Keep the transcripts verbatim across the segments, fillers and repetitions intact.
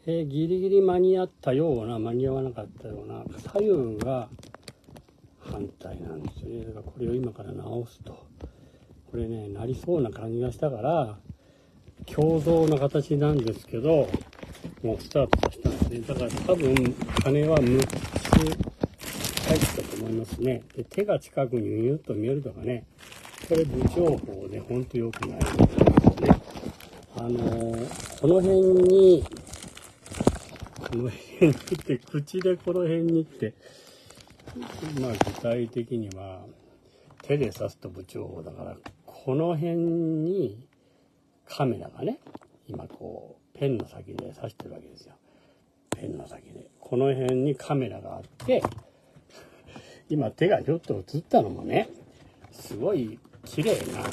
えー、ギリギリ間に合ったような、間に合わなかったような、左右が反対なんですよね。だからこれを今から直すと。これね、なりそうな感じがしたから、共造の形なんですけど、もうスタートさせたんですね。だから多分、羽はむっつ入ったと思いますね。で、手が近くにニュッと見えるとかね、これ部長法でほんと良くないですね。あのー、この辺に、この辺にって、口でこの辺にって、まあ具体的には、手で刺すと部長法だから、この辺にカメラがね、今こう、ペンの先で刺してるわけですよ。ペンの先で。この辺にカメラがあって、今手がちょっと映ったのもね、すごい綺麗な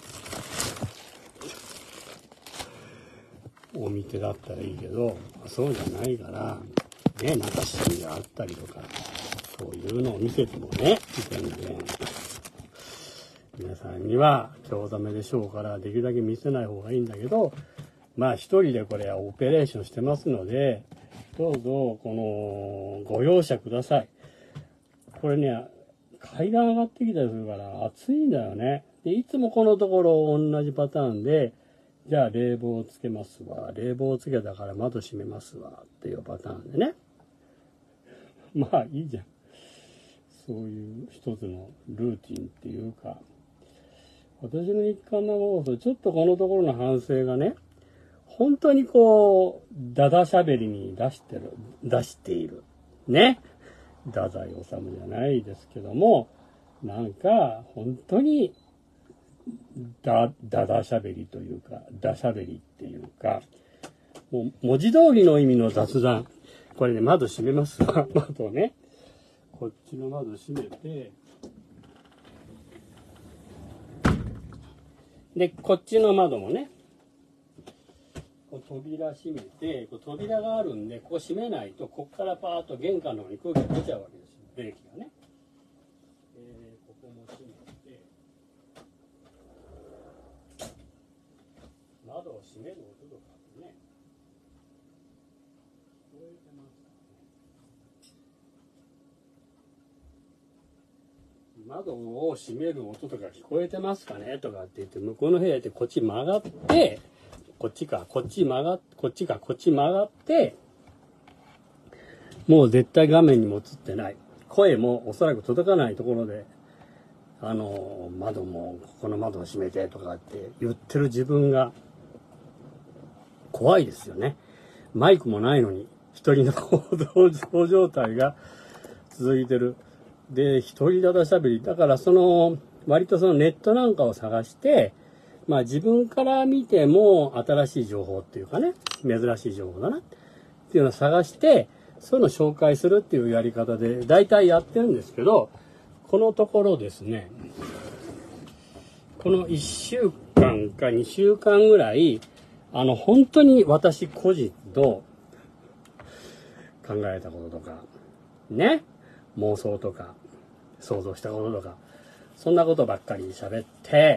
お見てだったらいいけど、そうじゃないから、ね、なんかシミがあったりとか、そういうのを見せてもね、全然、皆さんには興ざめでしょうから、できるだけ見せない方がいいんだけど、まあ一人でこれはオペレーションしてますので、どうぞこのご容赦ください。これね、階段上がってきたりするから暑いんだよね。で、いつもこのところ同じパターンで、じゃあ冷房をつけますわ。冷房をつけたから窓閉めますわ。っていうパターンでね。まあいいじゃん。そういう一つのルーティンっていうか、私の日刊生放送、ちょっとこのところの反省がね、本当にこう、だだしゃべりに出してる、出している。ね。太宰治じゃないですけども、なんか、本当に、だ、だだしゃべりというか、だしゃべりっていうか、もう文字通りの意味の雑談。これね、窓閉めますわ。窓をね。こっちの窓閉めて、で、こっちの窓もね、こう扉閉めて、こう扉があるんで、ここ閉めないと、ここからパーッと玄関の方に空気が出ちゃうわけですよ。冷気がね。えー、ここも閉めて、窓を閉める音とかね、聞こえてますかね。窓を閉める音とか聞こえてますかねとかって言って、向こうの部屋でこっち曲がって、こっちか、こっち曲がっ、こっちか、こっち曲がって、もう絶対画面にも映ってない。声もおそらく届かないところで、あの、窓も、ここの窓を閉めてとかって言ってる自分が怖いですよね。マイクもないのに、一人の行動状態が続いてる。で、一人だだしゃべり。だからその、割とそのネットなんかを探して、まあ自分から見ても新しい情報っていうかね、珍しい情報だなっていうのを探して、そういうのを紹介するっていうやり方で大体やってるんですけど、このところですね、このいっしゅうかんかにしゅうかんぐらい、あの本当に私個人と考えたこととか、ね、妄想とか、想像したこととか、そんなことばっかり喋って、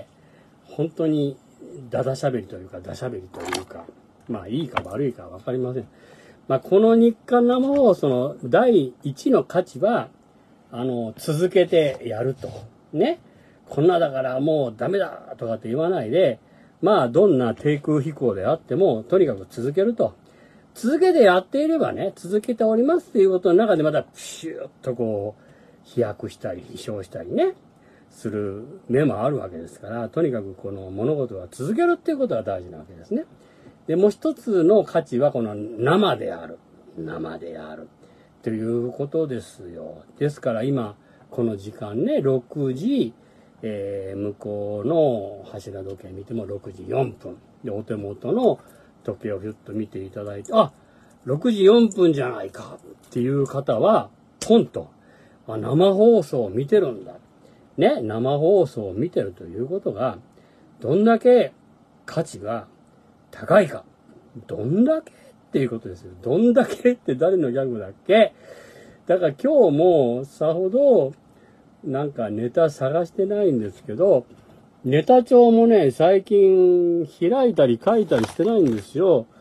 本当にだだしゃべりというか、だしゃべりというか、まあいいか悪いかわかりません。まあこの日刊生放送の第一の価値は、あの、続けてやると。ね。こんなだからもうダメだとかって言わないで、まあどんな低空飛行であっても、とにかく続けると。続けてやっていればね、続けておりますっていうことの中でまたピシューッとこう、飛躍したり、飛翔したりね。する目もあるわけですから、とにかくこの物事は続けるっていうことが大事なわけですね。で、もう一つの価値はこの生である。生である。ということですよ。ですから今、この時間ね、ろくじ、えー、向こうの柱時計見てもろくじよんぷん。で、お手元の時計をひゅっと見ていただいて、あ、ろくじよんぷんじゃないかっていう方は、ポンと、あ、生放送を見てるんだ。ね、生放送を見てるということが、どんだけ価値が高いか。どんだけっていうことですよ。どんだけって誰のギャグだっけ？だから今日もさほどなんかネタ探してないんですけど、ネタ帳もね、最近開いたり書いたりしてないんですよ。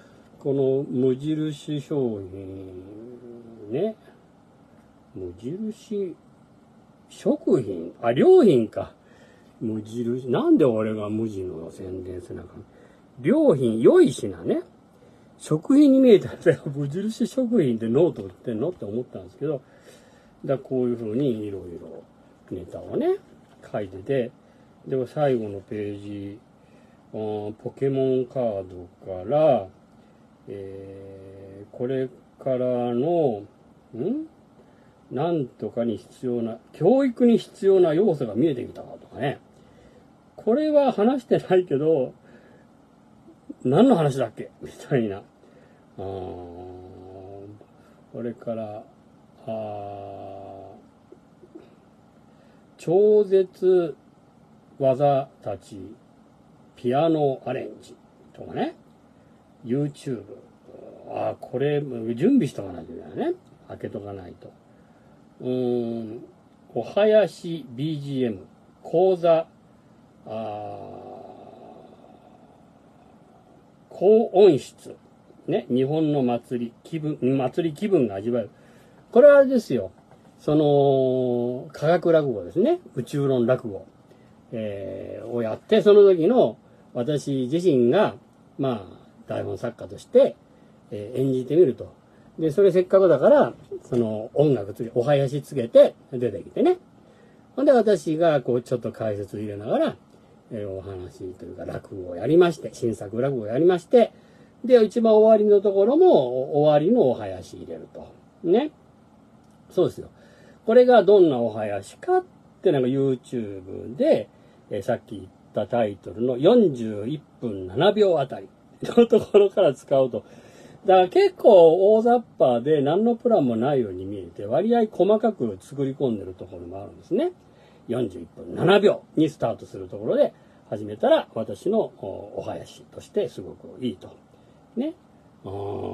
この無印商品ね、無印食品、あ、良品か。無印、なんで俺が無地の宣伝せなあかん。良品、良い品ね。食品に見えたら、無印食品ってノート売ってんのって思ったんですけど、だこういうふうにいろいろネタをね、書いてて、でも最後のページ、ポケモンカードから、えー、これからの、んなんとかに必要な、教育に必要な要素が見えてきたかとかね。これは話してないけど、何の話だっけみたいな。あこれから、あ超絶技たち、ピアノアレンジとかね。YouTube。あこれ、準備しとかないといけないね。開けとかないと。うーん、お囃子 ビージーエム、講座、あ高音質、ね、日本の祭り、気分、祭り気分が味わえる。これはあれですよ。その、科学落語ですね。宇宙論落語、えー、をやって、その時の私自身が、まあ、台本作家として、えー、演じてみると。で、それせっかくだから、その音楽つけ、お囃子つけて出てきてね。ほんで私がこうちょっと解説入れながら、えー、お話というか落語をやりまして、新作落語をやりまして、で、一番終わりのところも終わりのお囃子入れると。ね。そうですよ。これがどんなお囃子かってなんか YouTube で、えー、さっき言ったタイトルのよんじゅういっぷんななびょうあたりのところから使うと。だから結構大雑把で何のプランもないように見えて割合細かく作り込んでるところもあるんですね。よんじゅういっぷんななびょうにスタートするところで始めたら私のお囃子としてすごくいいと。ね。あ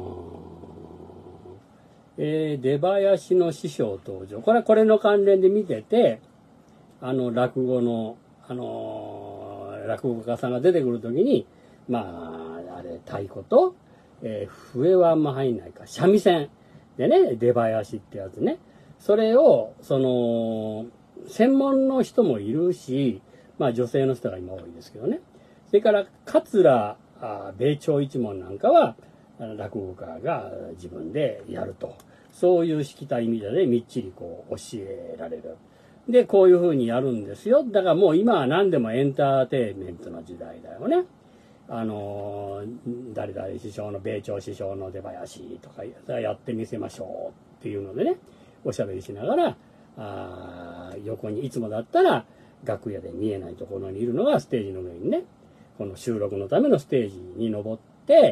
えー、出囃子の師匠登場。これはこれの関連で見てて、あの落語の、あのー、落語家さんが出てくるときに、まあ、あれ、太鼓と、えー、笛はあんま入んないか。三味線でね、出囃子ってやつね。それを、その、専門の人もいるし、まあ女性の人が今多いですけどね。それから、桂米朝一門なんかは、落語家が自分でやると。そういうしきたりみたいでみっちりこう教えられる。で、こういう風にやるんですよ。だからもう今は何でもエンターテインメントの時代だよね。あの誰々師匠の米朝師匠の出囃子とかやってみせましょうっていうのでね、おしゃべりしながら、あ横にいつもだったら楽屋で見えないところにいるのがステージの上にね、この収録のためのステージに登って、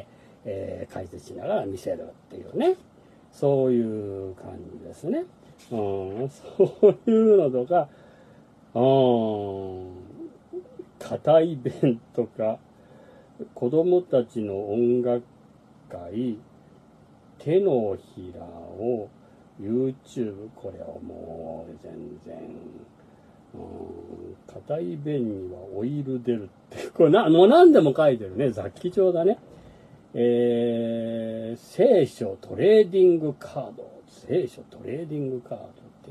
えー、解説しながら見せるっていうね、そういう感じですね。うん、そういうのとか、うん、硬い弁とか、子供たちの音楽会、手のひらを YouTube、これはもう全然、硬い弁にはオイル出るって、これな、もう何でも書いてるね、雑記帳だね。えー、聖書トレーディングカード、聖書トレーディングカードって、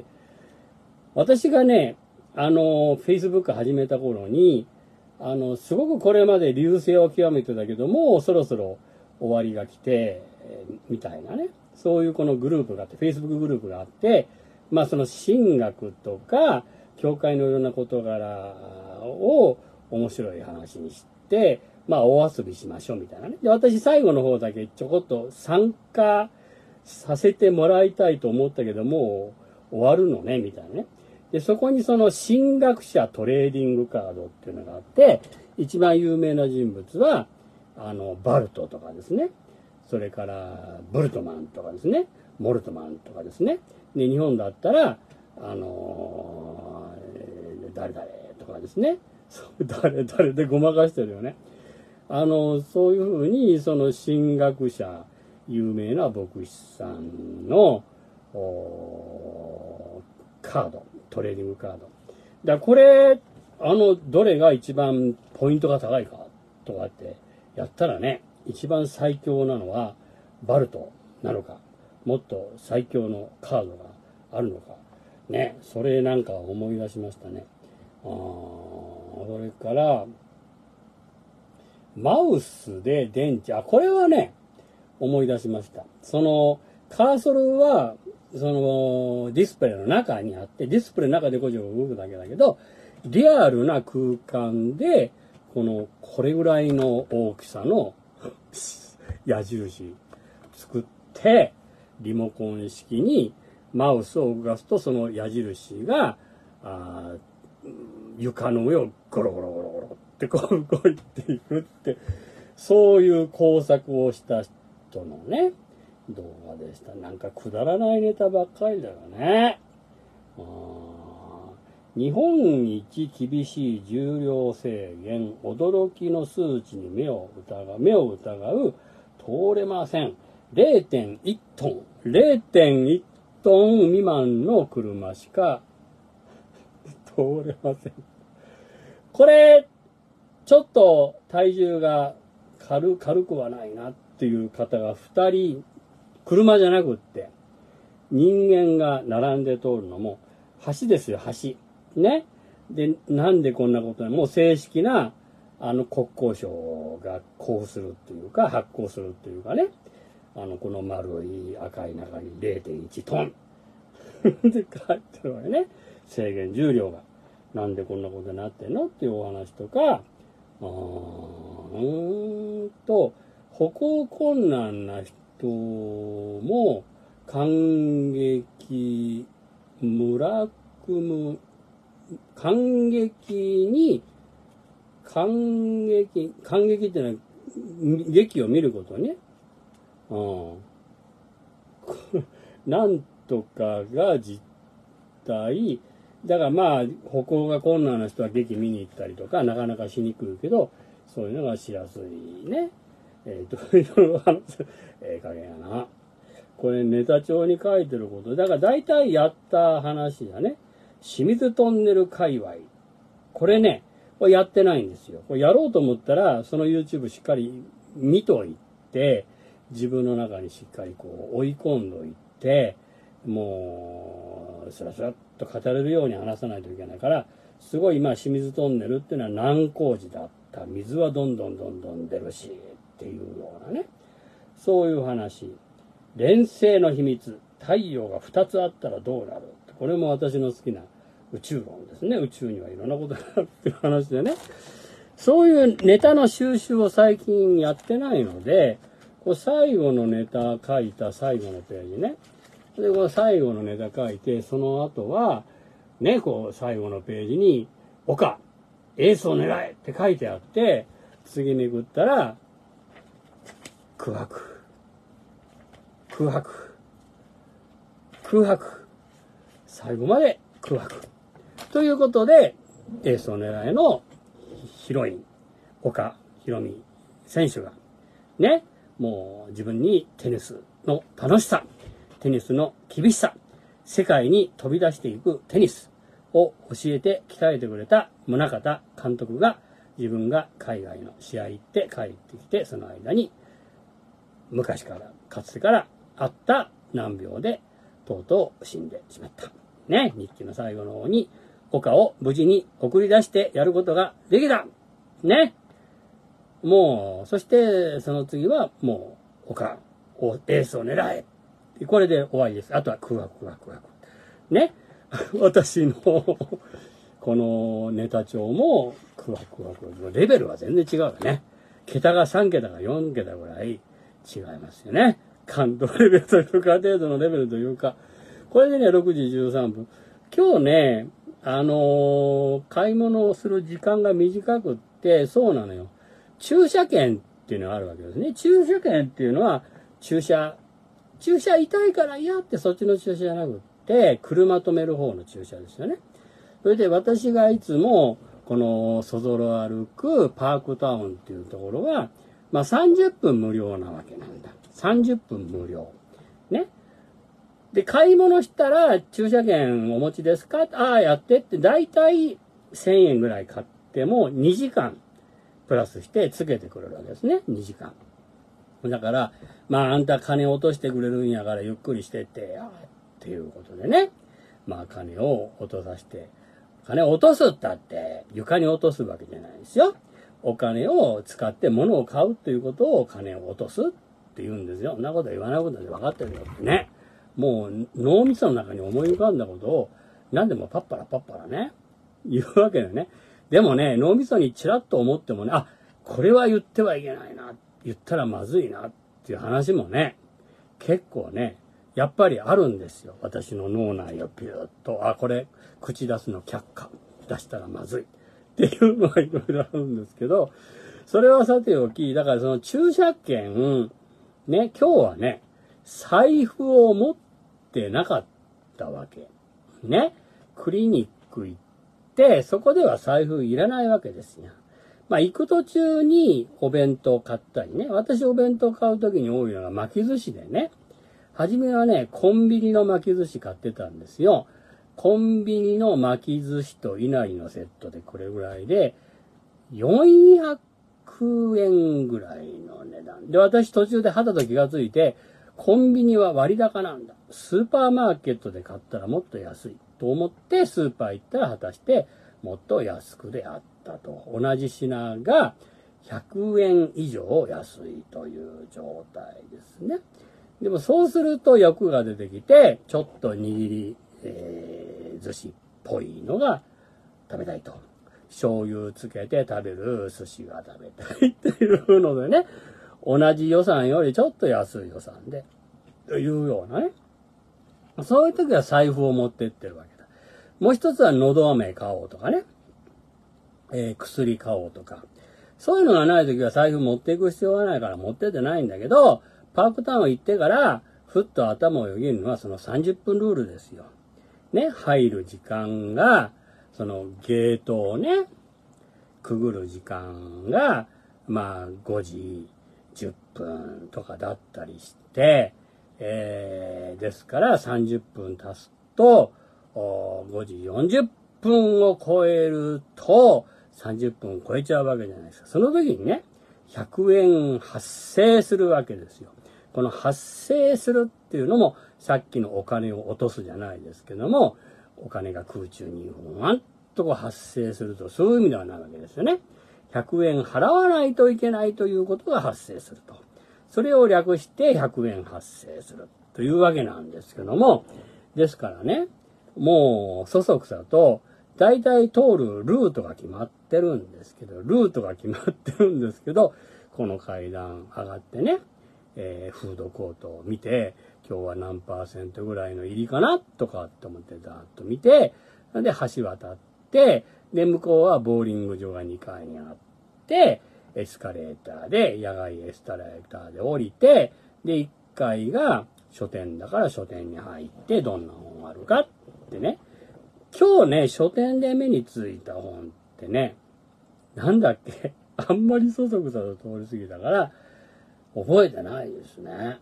私がね、あの、Facebook 始めた頃に、あの、すごくこれまで流星を極めてたけども、そろそろ終わりが来て、えー、みたいなね。そういうこのグループがあって、Facebook グループがあって、まあその神学とか、教会のいろんな事柄を面白い話にして、まあ大遊びしましょうみたいなね。で、私最後の方だけちょこっと参加させてもらいたいと思ったけども、終わるのね、みたいなね。で、そこにその神学者トレーディングカードっていうのがあって、一番有名な人物は、あの、バルトとかですね。それから、ブルトマンとかですね。モルトマンとかですね。で、日本だったら、あのー、誰々とかですね。誰々でごまかしてるよね。あの、そういうふうに、その神学者、有名な牧師さんの、カード、トレーディングカード。だからこれ、あの、どれが一番ポイントが高いかとかってやったらね、 一番最強なのはバルトなのか、もっと最強のカードがあるのかね、それなんか思い出しましたね。あそれからマウスで電池、あこれはね思い出しました。そのカーソルはそのディスプレイの中にあって、ディスプレイの中でこちょこ動くだけだけど、リアルな空間でこのこれぐらいの大きさの矢印作って、リモコン式にマウスを動かすと、その矢印があ床の上をゴロゴロゴロゴロってこう動いていくって、そういう工作をした人のね動画でした。なんかくだらないネタばっかりだよね。あ日本一厳しい重量制限、驚きの数値に目を疑う、目を疑う、通れません。れいてんいちトン、れいてんいちトン未満の車しか通れません。これ、ちょっと体重が軽、軽くはないなっていう方がふたり、車じゃなくって、人間が並んで通るのも、橋ですよ、橋。ね。で、なんでこんなことに、もう正式な、あの国交省が交付するっていうか、発行するっていうかね。あの、この丸い赤い中に れいてんいちトンって書いてるわけね。制限重量が。なんでこんなことになってんのっていうお話とか、あーうーんと、歩行困難な人も感激、村組、感激に、感激、感激ってのは劇を見ることね。うん、なんとかが実態。だからまあ歩行が困難な人は劇見に行ったりとかなかなかしにくいけど、そういうのがしやすいね。えー、というの話、ええ加減やな。これネタ帳に書いてること。だから大体やった話だね。清水トンネル界隈。これね、これやってないんですよ。これやろうと思ったら、その YouTube しっかり見といて、自分の中にしっかりこう追い込んどいて、もうスラスラっと語れるように話さないといけないから、すごい今清水トンネルっていうのは難工事だった。水はどんどんどんどん出るしっていうようなね、そういう話。連星の秘密、太陽がふたつあったらどうなる。これも私の好きな宇宙論ですね。宇宙にはいろんなことがあるっていう話でね、そういうネタの収集を最近やってないので、こう最後のネタ書いた最後のページね。で、この最後のネタ書いて、その後は、ね、こう最後のページに、岡、エースを狙えって書いてあって、次めくったら、空白。空白。空白。最後まで空白。ということで、エースを狙えのヒロイン、岡ひろみ選手が、ね、もう自分にテニスの楽しさ、テニスの厳しさ、世界に飛び出していくテニスを教えて鍛えてくれた宗像監督が、自分が海外の試合行って帰ってきて、その間に昔からかつてからあった難病でとうとう死んでしまった。ね、日記の最後の方に岡を無事に送り出してやることができた。ね。もう、そしてその次はもう岡をエースを狙え。これで終わりです。あとは空白空白空白。ね。私のこのネタ帳も空白空白。レベルは全然違うよね。桁がさん桁がよん桁ぐらい違いますよね。感動レベルというか、程度のレベルというか。これでね、ろくじじゅうさんぷん。今日ね、あのー、買い物をする時間が短くって、そうなのよ。駐車券っていうのがあるわけですね。駐車券っていうのは、駐車、駐車痛いから嫌ってそっちの駐車じゃなくって、車止める方の駐車ですよね。それで私がいつも、このそぞろ歩くパークタウンっていうところは、まあさんじゅっぷん無料なわけなんだ。さんじゅっぷん無料。ね。で、買い物したら、駐車券お持ちですか？ああ、やってって、だいたいせんえんぐらい買ってもにじかんプラスしてつけてくれるわけですね。にじかん。 だから、まああんた金落としてくれるんやからゆっくりしてってや、っていうことでね。まあ金を落とさせて、金を落とすったって床に落とすわけじゃないですよ。お金を使って物を買うということを金を落とすって言うんですよ。そんなことは言わないことで分かってるよってね。もう脳みその中に思い浮かんだことを何でもパッパラパッパラね、言うわけだよね。でもね、脳みそにちらっと思ってもね、あ、これは言ってはいけないな、言ったらまずいなっていう話もね、結構ね、やっぱりあるんですよ。私の脳内をピューッと、あ、これ口出すの却下、出したらまずいっていうのがいろいろあるんですけど、それはさておき、だからその駐車券、ね、今日はね、財布を持ってなかったわけ。ね、クリニック行って、そこでは財布いらないわけですよ。まあ行く途中にお弁当買ったりね、私お弁当買うときに多いのが巻き寿司でね、初めはね、コンビニの巻き寿司買ってたんですよ。コンビニの巻き寿司といなりのセットでこれぐらいで、よんひゃくえんぐらいの値段。で、私途中ではたと気がついて、コンビニは割高なんだ。スーパーマーケットで買ったらもっと安い。と思ってスーパー行ったら果たしてもっと安くであったと。同じ品がひゃくえん以上安いという状態ですね。でもそうすると欲が出てきて、ちょっと握り、えー、寿司っぽいのが食べたいと。醤油つけて食べる寿司が食べたいっていうのでね、同じ予算よりちょっと安い予算で、というようなね。そういう時は財布を持ってってるわけだ。もう一つは喉飴買おうとかね、えー、薬買おうとか。そういうのがない時は財布持っていく必要がないから持ってってないんだけど、パークタウン行ってから、ふっと頭をよぎるのはそのさんじゅっぷんルールですよ。ね、入る時間が、そのゲートをね、くぐる時間が、まあごじじゅっぷんとかだったりして、えー、ですからさんじゅっぷん足すと、ごじよんじゅっぷんを超えると、さんじゅっぷん超えちゃうわけじゃないですか。その時にね、ひゃくえん発生するわけですよ。この発生するっていうのも、さっきのお金を落とすじゃないですけども、お金が空中にふわんとこう発生すると、そういう意味ではないわけですよね。ひゃくえん払わないといけないということが発生すると。それを略してひゃくえん発生するというわけなんですけども、ですからね、もうそそくさと、大体通るルートが決まってるんですけど、ルートが決まってるんですけど、この階段上がってね、えー、フードコートを見て、今日は何パーセントぐらいの入りかなとかって思ってざーっと見て、で、橋渡って、で、向こうはボーリング場がにかいにあって、エスカレーターで、野外エスカレーターで降りて、で、いっかいが書店だから書店に入って、どんな本あるかってね。今日ね、書店で目についた本ってね、なんだっけあんまりそそくさと通り過ぎたから、覚えてないですね。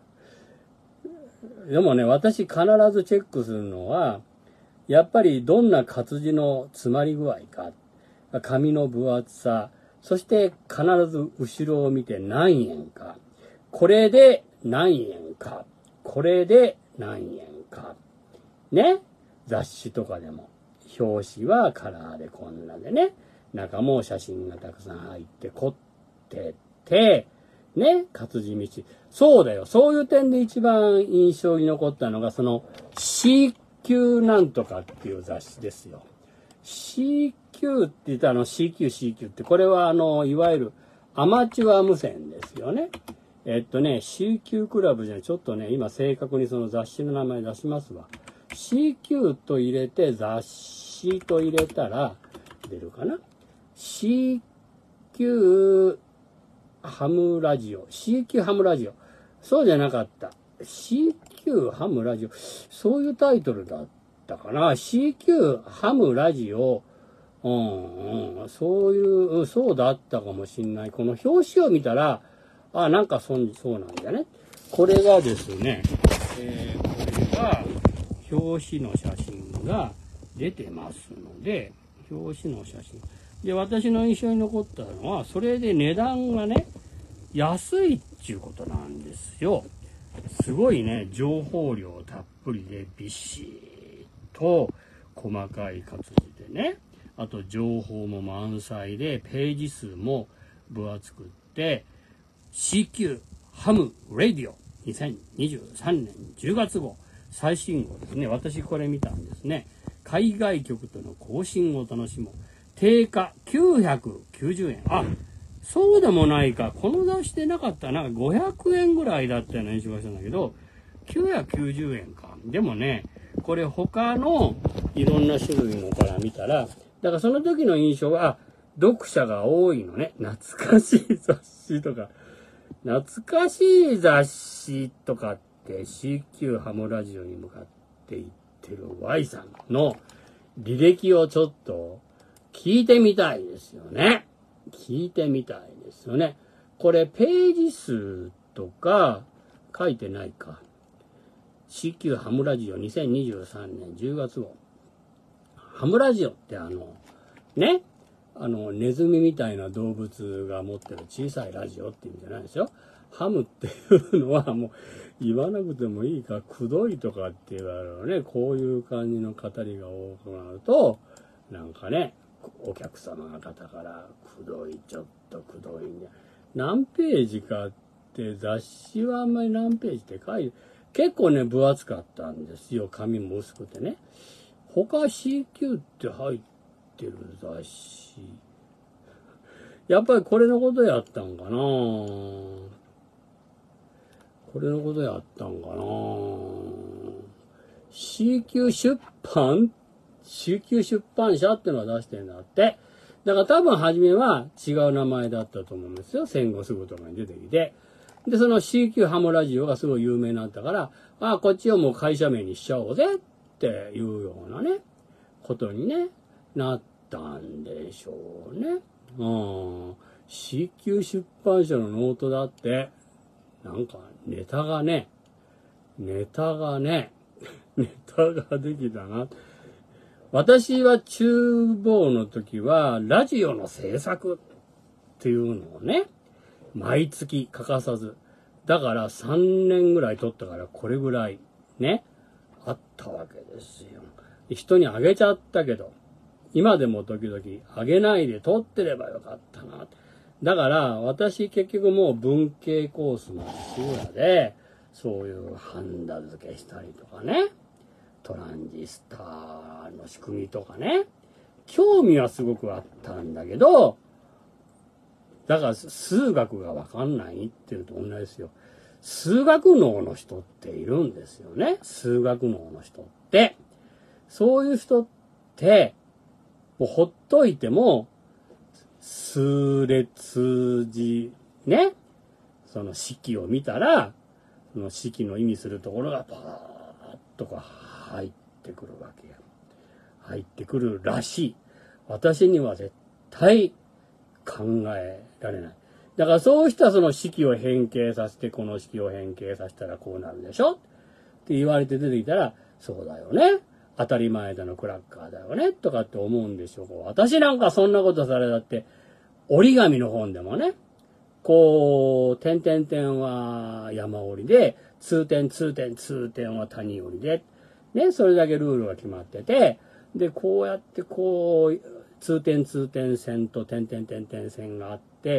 でもね、私必ずチェックするのは、やっぱりどんな活字の詰まり具合か、紙の分厚さ、そして必ず後ろを見て何円か、これで何円か、これで何円か。ね、雑誌とかでも、表紙はカラーでこんなでね、中も写真がたくさん入って凝ってて、ね、活字道。そうだよ。そういう点で一番印象に残ったのが、その シーキュー なんとかっていう雑誌ですよ。シーキュー って言ったらあの シーキュー、シーキュー って、これはあの、いわゆるアマチュア無線ですよね。えっとね、シーキュー クラブじゃない、ちょっとね、今正確にその雑誌の名前出しますわ。シーキュー と入れて雑誌と入れたら出るかな。シーキューハムラジオ。シーキュー ハムラジオ。そうじゃなかった。シーキュー ハムラジオ。そういうタイトルだったかな。シーキュー ハムラジオ。うんうん。そういう、そうだったかもしんない。この表紙を見たら、あ、なんかそそうなんだね。これがですね、えー、これが、表紙の写真が出てますので、表紙の写真。で、私の印象に残ったのは、それで値段がね、 安いっていうことなんですよ。すごいね、情報量たっぷりでびっしりと細かい活字でね、あと情報も満載でページ数も分厚くって、 シーキュー ハムラディオにせんにじゅうさんねんじゅうがつ号最新号ですね。私これ見たんですね。海外局との更新を楽しもう、定価きゅうひゃくきゅうじゅうえん。あ、そうでもないか、この雑誌でなかったな、ごひゃくえんぐらいだったような印象がしたんだけど、きゅうひゃくきゅうじゅうえんか。でもね、これ他のいろんな種類のから見たら、だからその時の印象は、読者が多いのね。懐かしい雑誌とか、懐かしい雑誌とかって シーキュー ハムラジオに向かって言ってる Y さんの履歴をちょっと聞いてみたいですよね。聞いてみたいですよね。これページ数とか書いてないか。シーキュー ハムラジオにせんにじゅうさんねんじゅうがつ号。ハムラジオってあの、ね、あの、ネズミみたいな動物が持ってる小さいラジオって意味じゃないですよ。ハムっていうのはもう言わなくてもいいか、くどいとかって言われるね。こういう感じの語りが多くなると、なんかね、お客様の方からくどい、ちょっとくどいんで、何ページかって雑誌はあんまり何ページって書いて、結構ね、分厚かったんですよ。紙も薄くてね。他 シーキュー って入ってる雑誌。やっぱりこれのことやったんかな、これのことやったんかな シーキュー 出版 シーキュー 出版社ってのは出してるんだって。だから多分初めは違う名前だったと思うんですよ。戦後すぐとかに出てきて。で、その シーキュー ハムラジオがすごい有名になったから、ああ、こっちをもう会社名にしちゃおうぜっていうようなね、ことにね、なったんでしょうね。うん。シーキュー 出版社のノートだって、なんかネタがね、ネタがね、ネタができたな。私は厨房の時は、ラジオの制作っていうのをね、毎月欠かさず。だからさんねんぐらい撮ったからこれぐらいね、あったわけですよ。人にあげちゃったけど、今でも時々あげないで撮ってればよかったな。だから私結局もう文系コースの修羅で、そういうハンダ付けしたりとかね、トランジスタの仕組みとかね、興味はすごくあったんだけど、だから数学がわかんないっていうと同じですよ。数学脳の人っているんですよね。数学脳の人って。そういう人って、もうほっといても、数列字、ね。その式を見たら、その式の意味するところがパーッとか入ってくるわけや。入ってくるらしい。私には絶対考えられない。だからそうしたその式を変形させて、この式を変形させたらこうなるでしょって言われて出てきたら、そうだよね。当たり前だのクラッカーだよね。とかって思うんでしょう。私なんかそんなことされたって、折り紙の本でもね、こう、点々点は山折りで、通点、通点、通点は谷折りで、ね、それだけルールが決まってて、で、こうやってこう、通点通点線と点々点々線があって、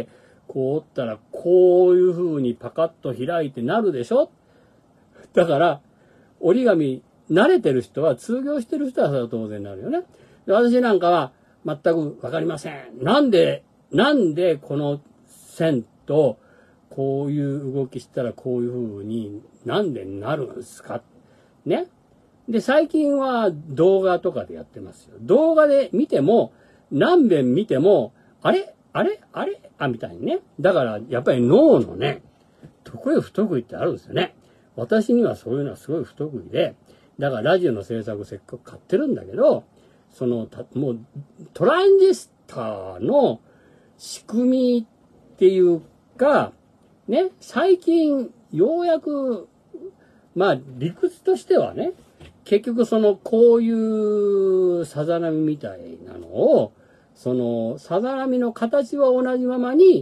こう折ったらこういう風にパカッと開いてなるでしょ。だから折り紙慣れてる人は、通行してる人はそれは当然なるよね。で、私なんかは全くわかりません。なんで、なんでこの線とこういう動きしたらこういう風になんでなるんですかね。で、最近は動画とかでやってますよ。動画で見ても、何遍見ても、あれあれあれあ、みたいにね。だから、やっぱり脳のね、得意不得意ってあるんですよね。私にはそういうのはすごい不得意で、だからラジオの制作せっかく買ってるんだけど、その、もう、トランジスタの仕組みっていうか、ね、最近、ようやく、まあ、理屈としてはね、結局その、こういうさざ波みたいなのを、その、さざ波の形は同じままに、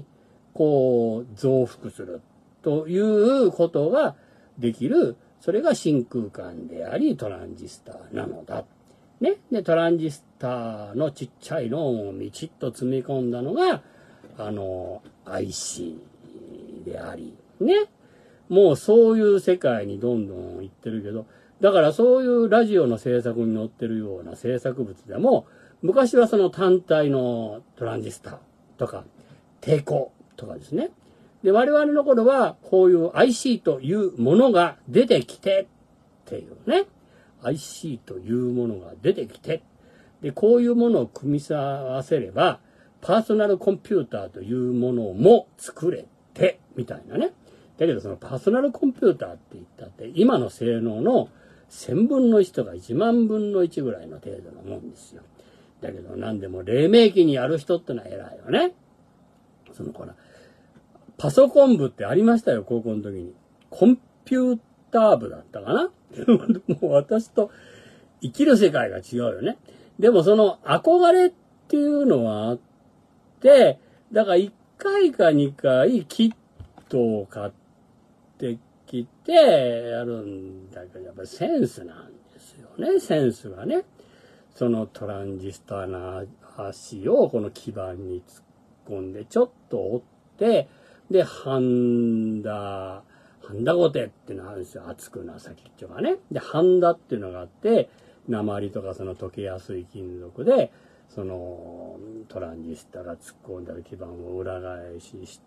こう増幅するということができる、それが真空間でありトランジスタなのだ。ね。で、トランジスタのちっちゃいのをみちっと積み込んだのが、あの、アイシー であり、ね。もうそういう世界にどんどん行ってるけど、だからそういうラジオの制作に載ってるような制作物でも、昔はその単体のトランジスタとか、抵抗とかですね。で、我々の頃は、こういう アイシー というものが出てきてっていうね。アイシー というものが出てきて、で、こういうものを組み合わせれば、パーソナルコンピューターというものも作れて、みたいなね。だけどそのパーソナルコンピューターって言ったって、今の性能の千分の一とか一万分の一ぐらいの程度のもんですよ。だけど何でも黎明期にやる人ってのは偉いよね。そのほら、パソコン部ってありましたよ、高校の時に。コンピューター部だったかなもう私と生きる世界が違うよね。でもその憧れっていうのはあって、だからいっかいかにかいキットを買ってきてやるんだけど、やっぱりセンスなんですよね、センスがね。そのトランジスタの足をこの基板に突っ込んで、ちょっと折って、で、ハンダ、ハンダゴテっていうのがあるんですよ。熱くな先っちょがね。で、ハンダっていうのがあって、鉛とかその溶けやすい金属で、そのトランジスタが突っ込んだ基板を裏返しして、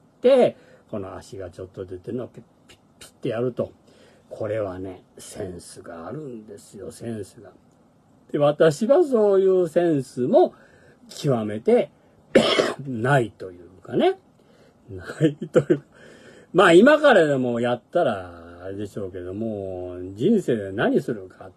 この足がちょっと出てるのをピッピッピッってやると。これはね、センスがあるんですよ、センスが。で、私はそういうセンスも極めてないというかね。ないという。まあ今からでもやったらあれでしょうけども、人生で何するかって、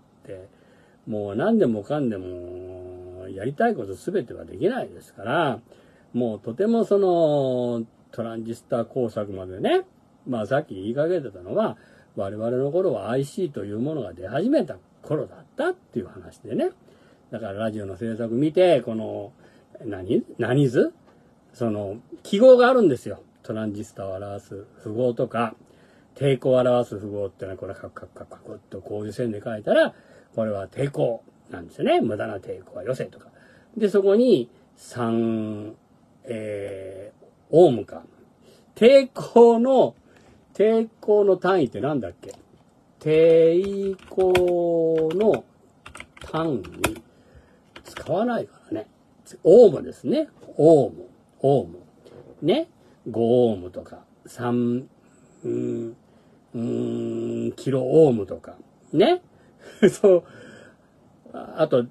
もう何でもかんでもやりたいこと全てはできないですから、もうとてもそのトランジスタ工作までね、まあさっき言いかけてたのは、我々の頃は アイシー というものが出始めた頃だったっていう話でね。だからラジオの制作見て、この、何何図その、記号があるんですよ。トランジスタを表す符号とか、抵抗を表す符号ってのは、これカクカクカクカクっとこういう線で書いたら、これは抵抗なんですよね。無駄な抵抗はよせとか。で、そこにさん、えー、オームか。抵抗の、抵抗の単位ってなんだっけ？抵抗の単位使わないからね。オームですね。オーム。オーム。ね。ごオームとか、さん、うーん、うーん、キロオームとか。ね。そう。あと、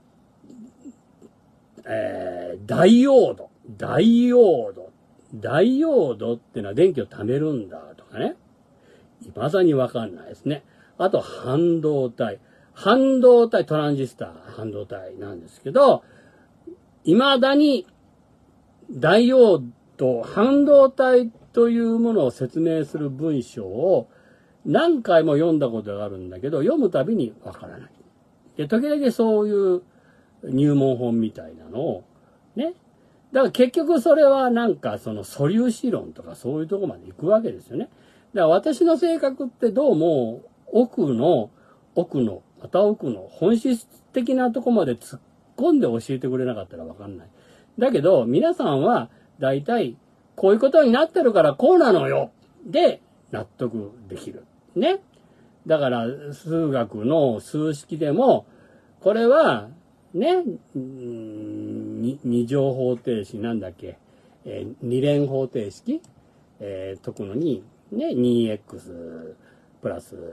えー、ダイオード。ダイオード。ダイオードってのは電気を貯めるんだとかね。まさにわかんないですね。あと、半導体。半導体、トランジスタ、半導体なんですけど、未だに、ダイオード、半導体というものを説明する文章を何回も読んだことがあるんだけど、読むたびにわからない。で、時々そういう入門本みたいなのを、ね。だから結局それはなんかその素粒子論とかそういうところまで行くわけですよね。だから私の性格ってどうも奥の、奥の、また奥の本質的なとこまで突っ込んで教えてくれなかったらわかんない。だけど皆さんは大体こういうことになってるからこうなのよで納得できる。ね。だから数学の数式でもこれはね、二乗方程式なんだっけ、えー、二連方程式、えー、解くのにね、にエックス プラス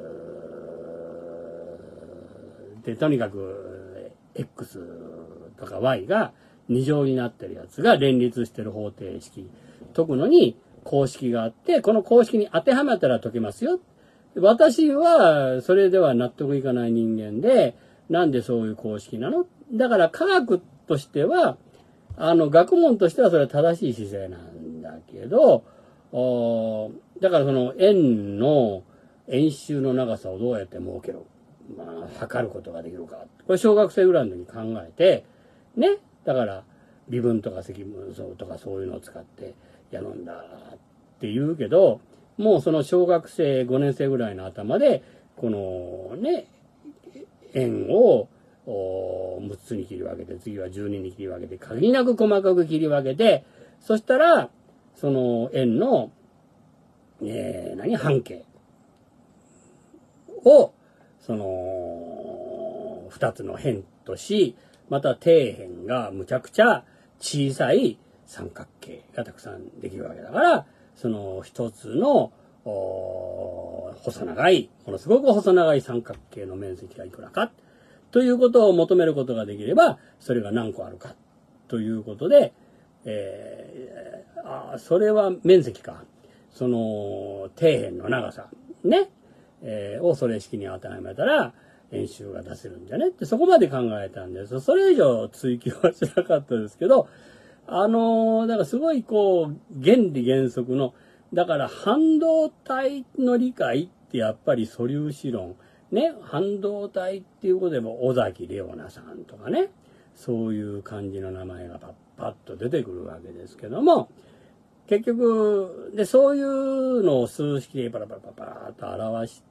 で、とにかく X とか Y が二乗になってるやつが連立してる方程式解くのに公式があって、この公式に当てはめたら解けますよ。私はそれでは納得いかない人間で、なんでそういう公式なの？だから科学としては、あの学問としてはそれは正しい姿勢なんだけど、だからその円の円周の長さをどうやって設ける、まあ、測ることができるか。これ小学生ぐらいの時に考えて、ね。だから微分とか積分相とかそういうのを使ってやるんだって言うけど、もうその小学生ごねん生ぐらいの頭で、このね、円をむっつに切り分けて、次はじゅうにに切り分けて、限りなく細かく切り分けて、そしたら、その円の、えー、何、半径を、その、二つの辺とし、また底辺がむちゃくちゃ小さい三角形がたくさんできるわけだから、その一つの細長い、ものすごく細長い三角形の面積がいくらかということを求めることができれば、それが何個あるかということで、えー、あ、それは面積か。その底辺の長さね、えー、をそれ式に当てはめたら円周が出せるんじゃねってそこまで考えたんです。それ以上追求はしなかったですけど、あのー、だからすごいこう原理原則の、だから半導体の理解ってやっぱり素粒子論ね、半導体っていうことでも尾崎レオナさんとかね、そういう感じの名前がパッパッと出てくるわけですけども、結局でそういうのを数式でパラパラパラパラと表して、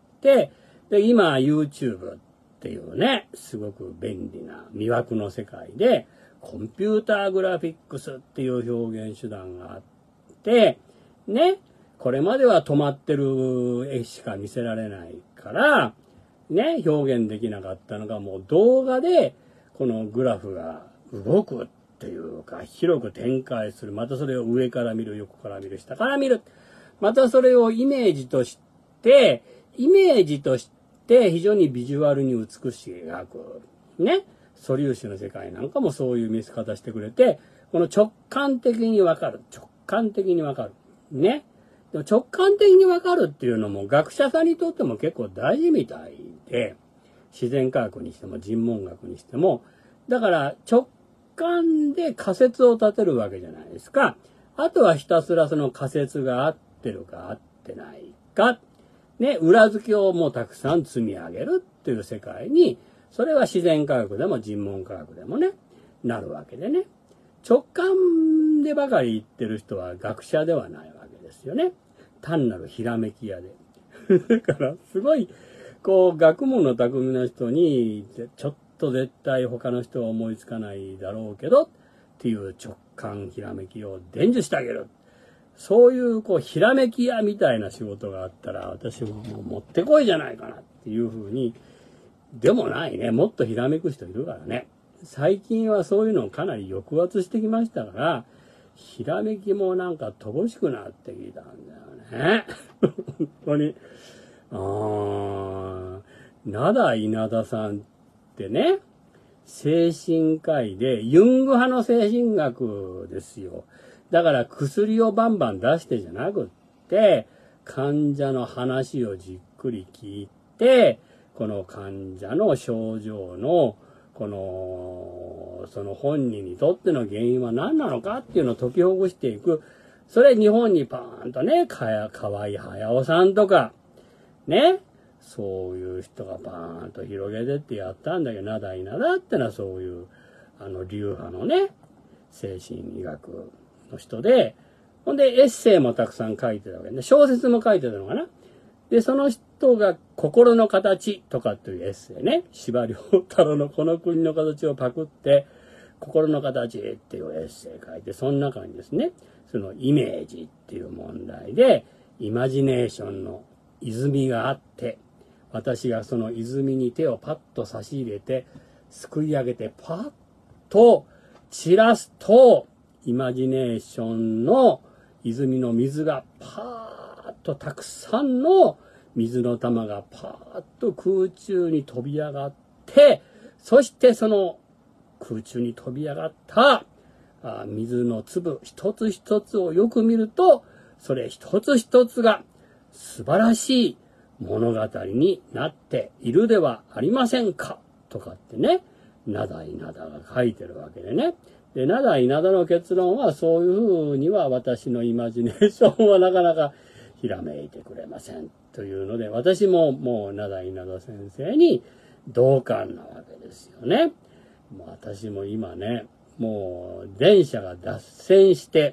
で今 YouTube っていうね、すごく便利な魅惑の世界でコンピューターグラフィックスっていう表現手段があってね、これまでは止まってる絵しか見せられないからね、表現できなかったのがもう動画でこのグラフが動くっていうか、広く展開する、またそれを上から見る、横から見る、下から見る、またそれをイメージとしてイメージとして非常にビジュアルに美しい描くね、素粒子の世界なんかもそういう見せ方してくれて、この直感的にわかる、直感的にわかるね、でも直感的にわかるっていうのも学者さんにとっても結構大事みたいで、自然科学にしても人文学にしても、だから直感で仮説を立てるわけじゃないですか。あとはひたすらその仮説が合ってるか合ってないかね、裏付けをもうたくさん積み上げるっていう世界に、それは自然科学でも人文科学でもね、なるわけでね。直感でばかり言ってる人は学者ではないわけですよね。単なるひらめき屋で。だからすごい、こう、学問の匠な人に、ちょっと絶対他の人は思いつかないだろうけど、っていう直感ひらめきを伝授してあげる。そういう、こう、ひらめき屋みたいな仕事があったら、私ももう持ってこいじゃないかなっていうふうに、でもないね。もっとひらめく人いるからね。最近はそういうのをかなり抑圧してきましたから、ひらめきもなんか乏しくなってきたんだよね。本当に。あー、灘稲田さんってね、精神科医で、ユング派の精神学ですよ。だから薬をバンバン出してじゃなくって、患者の話をじっくり聞いて、この患者の症状の、この、その本人にとっての原因は何なのかっていうのを解きほぐしていく。それ日本にパーンとね、かや、河合隼さんとか、ね、そういう人がパーンと広げてってやったんだけど、灘稲田ってのはそういう、あの、流派のね、精神医学の人で、ほんでエッセイもたくさん書いてたわけで、小説も書いてたのかな。で、その人が心の形とかっていうエッセイね、司馬遼太郎のこの国の形をパクって、心の形っていうエッセイ書いて、その中にですね、そのイメージっていう問題で、イマジネーションの泉があって、私がその泉に手をパッと差し入れて、すくい上げてパッと散らすと、イマジネーションの泉の水がパーッとたくさんの水の玉がパーッと空中に飛び上がって、そしてその空中に飛び上がった水の粒一つ一つをよく見ると、それ一つ一つが素晴らしい物語になっているではありませんかとかってね、灘稲田が書いてるわけでね。で、灘稲田の結論はそういうふうには私のイマジネーションはなかなかひらめいてくれませんというので、私ももう灘稲田先生に同感なわけですよね。もう私も今ね、もう電車が脱線して、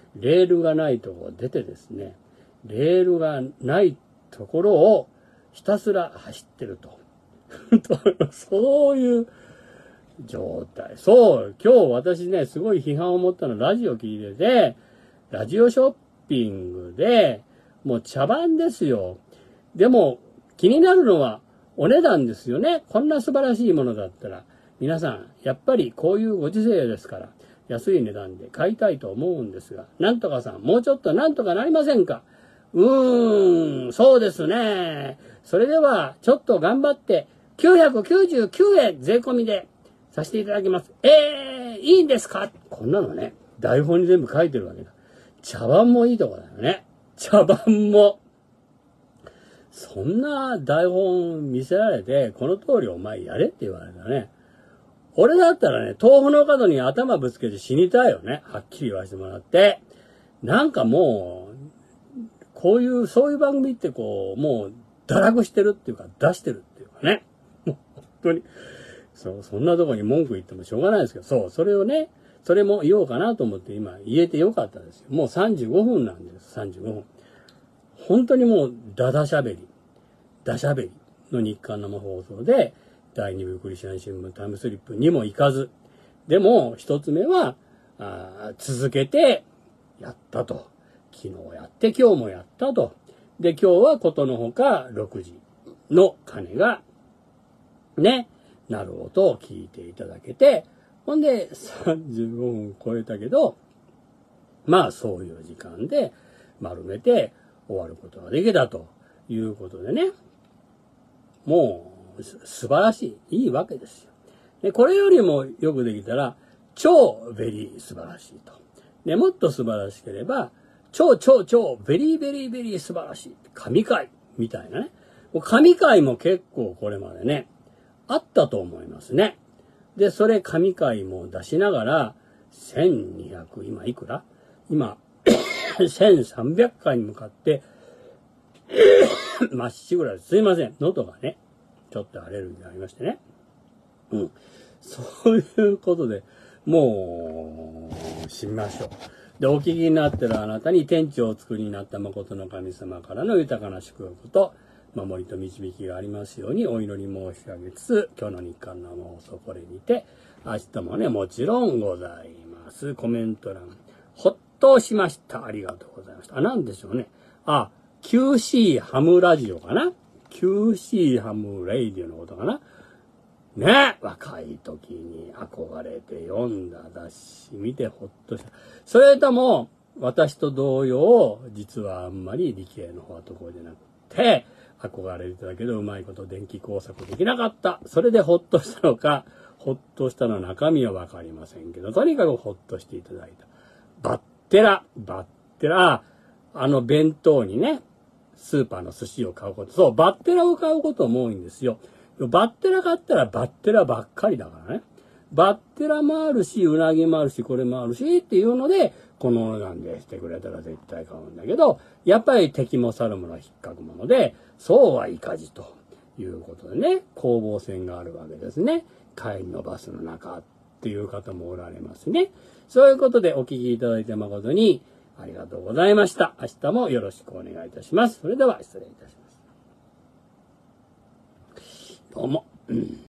レールがないところ出てですね、レールがないところをひたすら走ってると。そういう状態。そう、今日私ね、すごい批判を持ったのラジオ聞いてて、ラジオショッピングで、もう茶番ですよ。でも気になるのはお値段ですよね。こんな素晴らしいものだったら、皆さん、やっぱりこういうご時世ですから、安い値段で買いたいと思うんですが、なんとかさん、もうちょっとなんとかなりませんか？うーん、そうですね。それでは、ちょっと頑張って、きゅうひゃくきゅうじゅうきゅうえん税込みでさせていただきます。えー、いいんですか？こんなのね、台本に全部書いてるわけだ。茶番もいいとこだよね。茶番も。そんな台本見せられて、この通りお前やれって言われたね。俺だったらね、豆腐の角に頭ぶつけて死にたいよね。はっきり言わせてもらって。なんかもう、こういう、そういう番組ってこう、もう、堕落してるっていうか、出してるっていうかね。もう、本当に。そう、そんなとこに文句言ってもしょうがないですけど、そう、それをね、それも言おうかなと思って今言えてよかったですよ。もうさんじゅうごふんなんです、さんじゅうごふん。本当にもう、ダダしゃべり、ダしゃべりの日刊生放送で、第二部クリスチャン新聞タイムスリップにも行かず、でも一つ目はあ続けてやったと。昨日やって今日もやったと。で、今日はことのほかろくじの鐘がね、鳴る音を聞いていただけて、ほんでさんじゅうごふん超えたけど、まあそういう時間で丸めて終わることができたということでね、もう素晴らしい、いいわけですよ。で、これよりもよくできたら、超ベリー素晴らしいと。で、もっと素晴らしければ、超超超ベリーベリーベリー素晴らしい。神回みたいなね。神回も結構これまでね、あったと思いますね。で、それ神回も出しながら、せんにひゃく、今いくら？今、せんさんびゃっかいに向かって、まっしぐらです。すいません。喉がね、ちょっとアレルギーがありましてね。うん。そういうことで、もう、しましょう。で、お聞きになってるあなたに天地をお作りになった誠の神様からの豊かな祝福と、守りと導きがありますようにお祈り申し上げつつ、今日の日刊の放送これにて、明日もね、もちろんございます。コメント欄、ほっとしました。ありがとうございました。あ、なんでしょうね。あ、キューシー ハムラジオかな？ キューシー ハムレイディオのことかな？ね、若い時に憧れて読んだ雑誌見てほっとした。それとも、私と同様、実はあんまり理系の方はところじゃなくて、憧れてたけど、うまいこと電気工作できなかった。それでほっとしたのか、ほっとしたの中身はわかりませんけど、とにかくほっとしていただいた。バッテラ、バッテラ、あの弁当にね、スーパーの寿司を買うこと、そう、バッテラを買うことも多いんですよ。バッテラ買ったらバッテラばっかりだからね。バッテラもあるし、うなぎもあるし、これもあるしっていうので、この値段でしてくれたら絶対買うんだけど、やっぱり敵も去るものは引っかくもので、そうはいかじということでね、攻防戦があるわけですね。帰りのバスの中っていう方もおられますね。そういうことでお聞きいただいて誠にありがとうございました。明日もよろしくお願いいたします。それでは失礼いたします。どうも。